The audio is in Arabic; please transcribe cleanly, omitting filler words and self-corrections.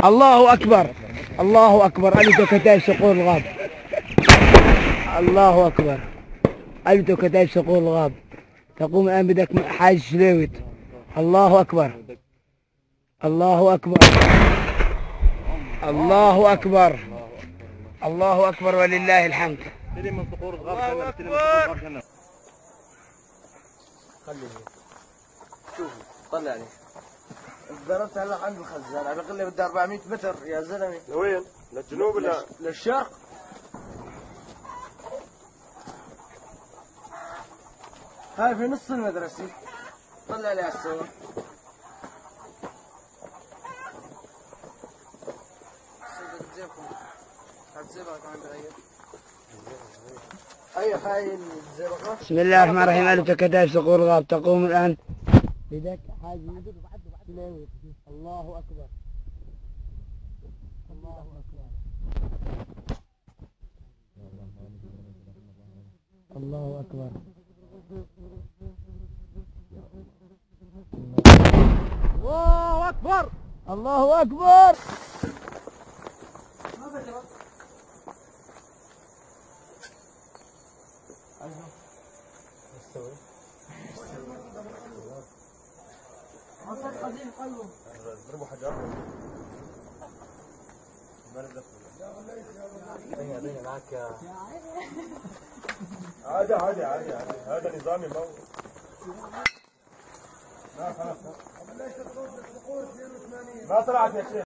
الله أكبر الله أكبر. ألت كتاب صقور الغاب. الله أكبر. ألت كتاب صقور الغاب. تقوم الآن بدك حاج شليوت. الله أكبر الله أكبر الله أكبر الله أكبر ولله الحمد. من صقور الغاب. الله أكبر. خليه شوفي طلع لي. ضربت هلا عند الخزان على الاقل بدي 400 متر يا زلمه. لوين؟ للجنوب ولا للشرق؟ هاي في نص المدرسه. طلع لي على السوا. ايوه هاي الزبقه. بسم الله الرحمن الرحيم. ألف كتاب صقور الغاب. تقوم الآن بدك حاج شليوت. الله أكبر الله أكبر الله أكبر. الله أكبر الله أكبر. ضربوا حجر. عادي عادي عادي عادي. هذا نظامي ما لا خلاص ما طلعت يا شيخ.